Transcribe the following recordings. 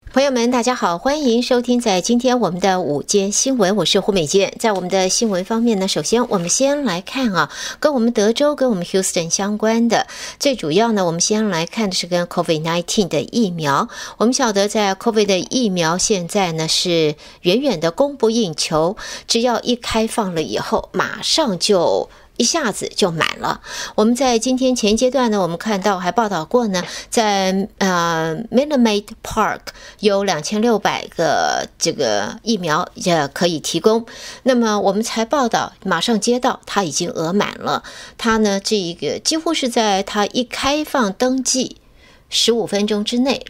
朋友们大家好，欢迎收听在今天我们的午间新闻，我是胡美健。在我们的新闻方面呢，首先我们先来看跟我们德州跟我们 Houston 相关的，最主要呢我们先来看的是跟 COVID-19 的疫苗。我们晓得在 COVID 的疫苗现在呢是远远的供不应求，只要一开放了以后马上就一下子就满了。我们在今天前一阶段呢，我们看到还报道过呢，在Minute Park 有2600个这个疫苗可以提供。那么我们才报道，马上接到它已经额满了。它呢这一个几乎是在它一开放登记15分钟之内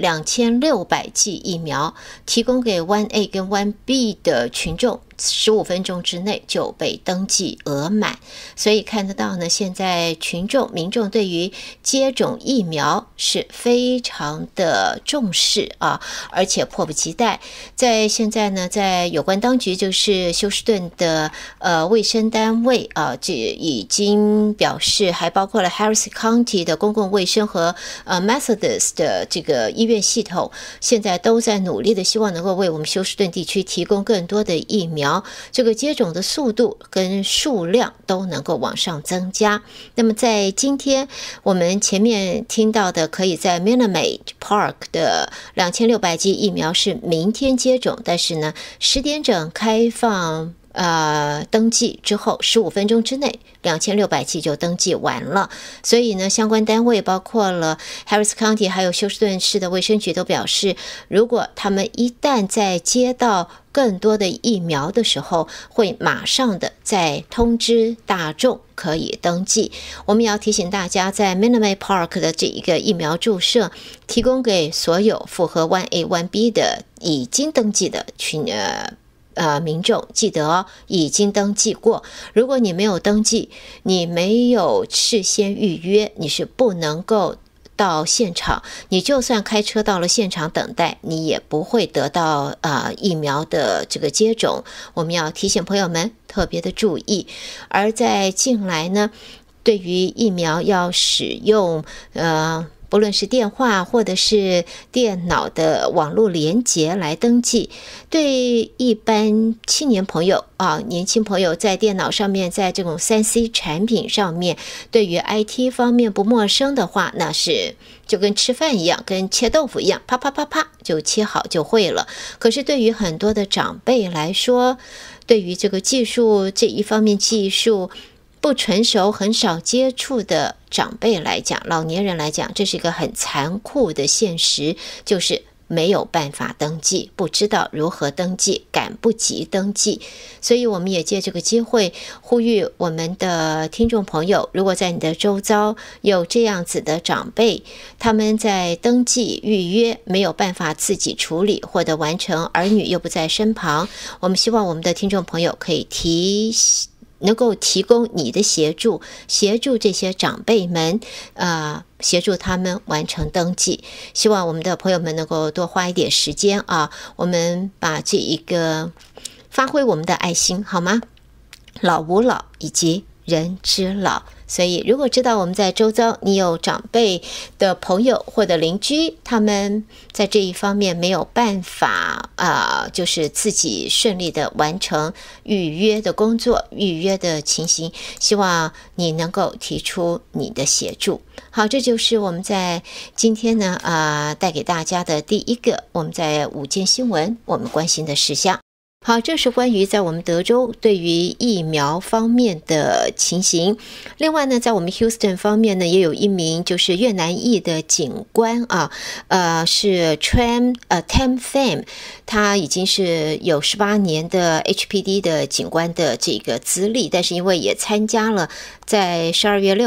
，2600剂疫苗提供给 1A 跟 1B 的群众，15分钟之内就被登记额满。所以看得到呢，现在民众对于接种疫苗是非常的重视而且迫不及待。在现在呢，在有关当局就是休斯顿的卫生单位这已经表示，还包括了 Harris County 的公共卫生和Methodist 的这个医院系统，现在都在努力的希望能够为我们休斯顿地区提供更多的疫苗，这个接种的速度跟数量都能够往上增加。那么在今天我们前面听到的，可以在 Minute Park 的2600剂疫苗是明天接种，但是呢10点整开放登记之后15分钟之内2600剂就登记完了。所以呢相关单位包括了 Harris County 还有休斯顿市的卫生局都表示，如果他们一旦在接到更多的疫苗的时候，会马上的再通知大众可以登记。我们要提醒大家，在 Minute Park 的这一个疫苗注射提供给所有符合 1A 1B 的已经登记的民众，记得已经登记过。如果你没有登记，你没有事先预约，你是不能够到现场，你就算开车到了现场等待，你也不会得到疫苗的这个接种。我们要提醒朋友们特别的注意。而在近来呢，对于疫苗要使用不论是电话或者是电脑的网络连接来登记，对一般青年朋友年轻朋友在电脑上面，在这种 3C 产品上面，对于 IT 方面不陌生的话，那是就跟吃饭一样，跟切豆腐一样，啪啪啪啪就切好就会了。可是对于很多的长辈来说，对于这个技术这一方面技术不成熟，很少接触的长辈来讲，老年人来讲，这是一个很残酷的现实，就是没有办法登记，不知道如何登记，赶不及登记。所以我们也借这个机会呼吁我们的听众朋友，如果在你的周遭有这样子的长辈，他们在登记预约没有办法自己处理或者完成，儿女又不在身旁，我们希望我们的听众朋友可以能够提供你的协助这些长辈们协助他们完成登记。希望我们的朋友们能够多花一点时间我们把这一个发挥我们的爱心好吗？老吾老以及人之老。所以如果知道我们在周遭你有长辈的朋友或者邻居，他们在这一方面没有办法就是自己顺利的完成预约的工作，预约的情形，希望你能够提出你的协助。好，这就是我们在今天呢带给大家的第一个我们在午间新闻我们关心的事项。好，这是关于在我们德州对于疫苗方面的情形。另外呢，在我们 Houston 方面呢，也有一名就是越南裔的警官是 Tam Pham， 他已经是有18年的 HPD 的警官的这个资历，但是因为也参加了在1月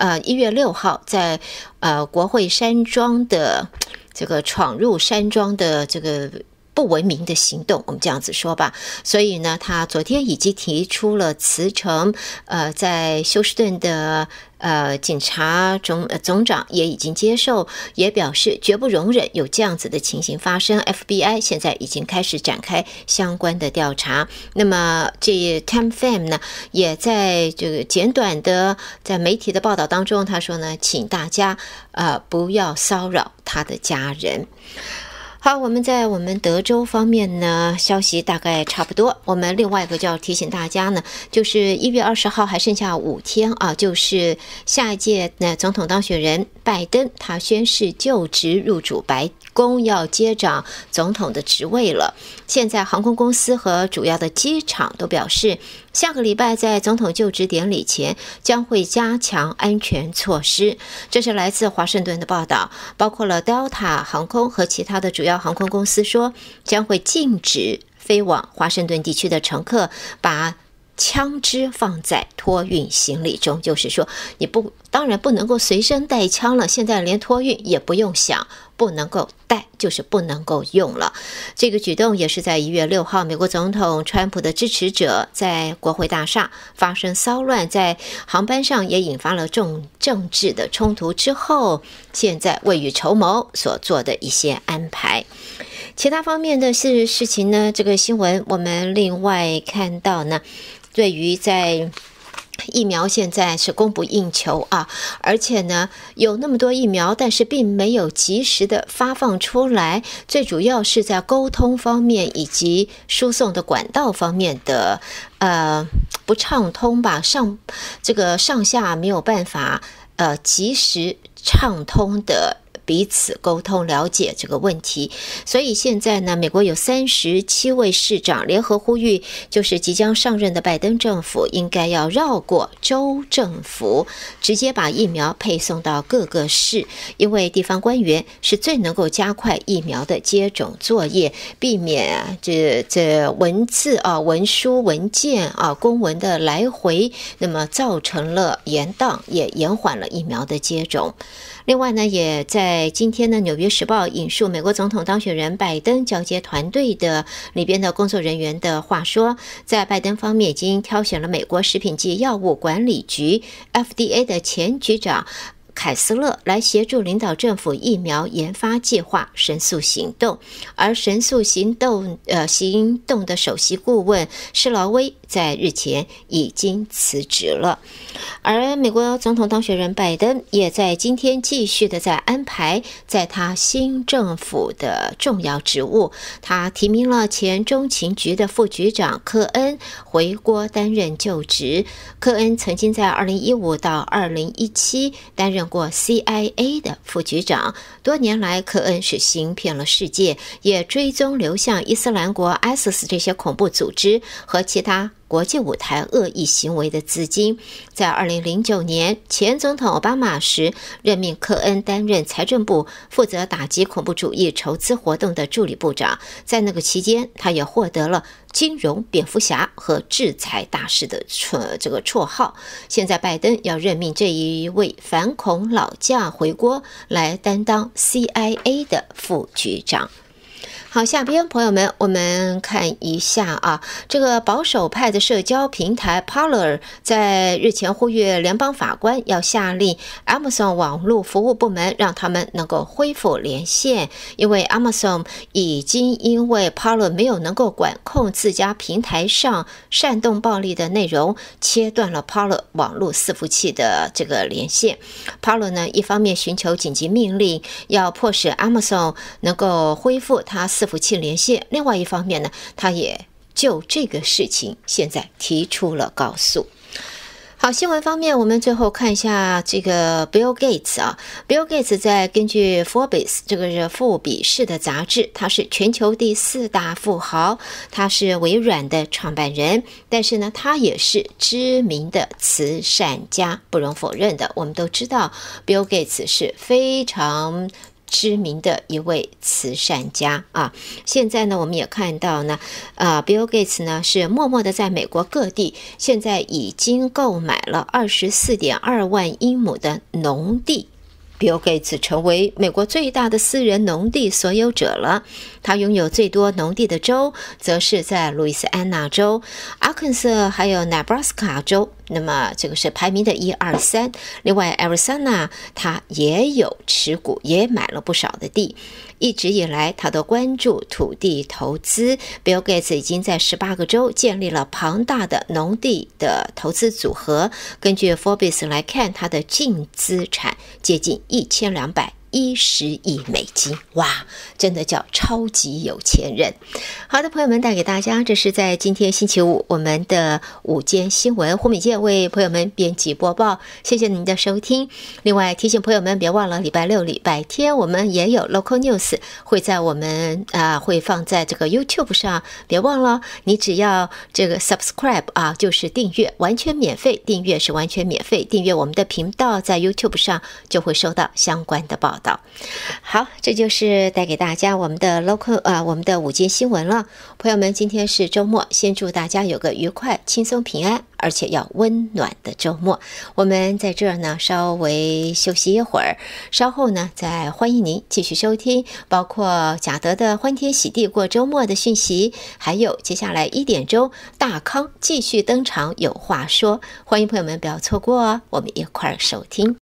6号在国会山庄的这个闯入山庄的这个不文明的行动，我们这样子说吧。所以呢，他昨天已经提出了辞呈，在休斯顿的警察总长也已经接受，也表示绝不容忍有这样子的情形发生。FBI 现在已经开始展开相关的调查。那么这 Tam Pham 呢，也在这个简短的在媒体的报道当中，他说呢，请大家不要骚扰他的家人。 好，我们在我们德州方面呢，消息大概差不多。我们另外一个就要提醒大家呢，就是1月20号还剩下5天啊，就是下一届呢总统当选人拜登他宣誓就职入主白宫，要接掌总统的职位了。现在航空公司和主要的机场都表示，下个礼拜在总统就职典礼前将会加强安全措施。这是来自华盛顿的报道，包括了 Delta 航空和其他的主要航空公司说，将会禁止飞往华盛顿地区的乘客把枪支放在托运行李中，就是说你当然不能够随身带枪了，现在连托运也不用想，不能够带就是不能够用了。这个举动也是在1月6号美国总统川普的支持者在国会大厦发生骚乱，在航班上也引发了政治的冲突之后，现在未雨绸缪所做的一些安排。其他方面的事情呢，这个新闻我们另外看到呢，对于在疫苗现在是供不应求啊，而且呢有那么多疫苗，但是并没有及时的发放出来，最主要是在沟通方面以及输送的管道方面的不畅通吧，上下没有办法及时畅通的彼此沟通了解这个问题。所以现在呢，美国有37位市长联合呼吁，就是即将上任的拜登政府应该要绕过州政府，直接把疫苗配送到各个市，因为地方官员是最能够加快疫苗的接种作业，避免这文字文书文件公文的来回，那么造成了延宕，也延缓了疫苗的接种。另外呢，也在今天呢，《纽约时报》引述美国总统当选人拜登交接团队的里边的工作人员的话说，在拜登方面已经挑选了美国食品及药物管理局 FDA 的前局长凯斯勒来协助领导政府疫苗研发计划神速行动，而神速行动的首席顾问施劳威在日前已经辞职了。而美国总统当选人拜登也在今天继续的在安排在他新政府的重要职务，他提名了前中情局的副局长科恩回国担任就职。科恩曾经在2015到2017担任过 CIA 的副局长，多年来科恩是行骗了世界，也追踪流向伊斯兰国 ISIS 这些恐怖组织和其他国际舞台恶意行为的资金。在2009年前总统奥巴马时，任命科恩担任财政部负责打击恐怖主义筹资活动的助理部长，在那个期间他也获得了金融蝙蝠侠和制裁大师的这个绰号。现在拜登要任命这一位反恐老将回国来担当 CIA 的副局长。好，下边朋友们，我们看一下这个保守派的社交平台 Parler 在日前呼吁联邦法官要下令 Amazon 网络服务部门让他们能够恢复连线，因为 Amazon 已经因为 Parler 没有能够管控自家平台上煽动暴力的内容，切断了 Parler 网络伺服器的这个连线。Parler 呢，一方面寻求紧急命令，要迫使 Amazon 能够恢复它伺服器连线，另外一方面呢，他也就这个事情现在提出了告诉。好，新闻方面，我们最后看一下这个 Bill Gates。Bill Gates 在根据 Forbes 这个是富比士的杂志，他是全球第4大富豪，他是微软的创办人，但是呢，他也是知名的慈善家，不容否认的。我们都知道 Bill Gates 是非常知名的一位慈善家现在呢，我们也看到呢Bill Gates 呢是默默的在美国各地，现在已经购买了24.2万英亩的农地。Bill Gates 成为美国最大的私人农地所有者了。他拥有最多农地的州则是在路易斯安那州、阿肯色还有 Nebraska 州，那么这个是排名的1、2、3。另外 Arizona 他也有持股，也买了不少的地。一直以来他都关注土地投资， Bill Gates 已经在18个州建立了庞大的农地的投资组合。根据 Forbes 来看，他的净资产接近1200 110亿美金，哇，真的叫超级有钱人。好的，朋友们，带给大家，这是在今天星期五我们的午间新闻，胡美健为朋友们编辑播报，谢谢您的收听。另外提醒朋友们，别忘了礼拜六、礼拜天我们也有 Local News 会在我们会放在这个 YouTube 上，别忘了，你只要这个 subscribe 就是订阅，完全免费，订阅是完全免费，订阅我们的频道，在 YouTube 上就会收到相关的报道。好，这就是带给大家我们的 我们的午间新闻了。朋友们，今天是周末，先祝大家有个愉快、轻松、平安，而且要温暖的周末。我们在这儿呢稍微休息一会儿，稍后呢再欢迎您继续收听包括贾德的欢天喜地过周末的讯息，还有接下来1点钟大康继续登场有话说，欢迎朋友们不要错过哦，我们一块儿收听。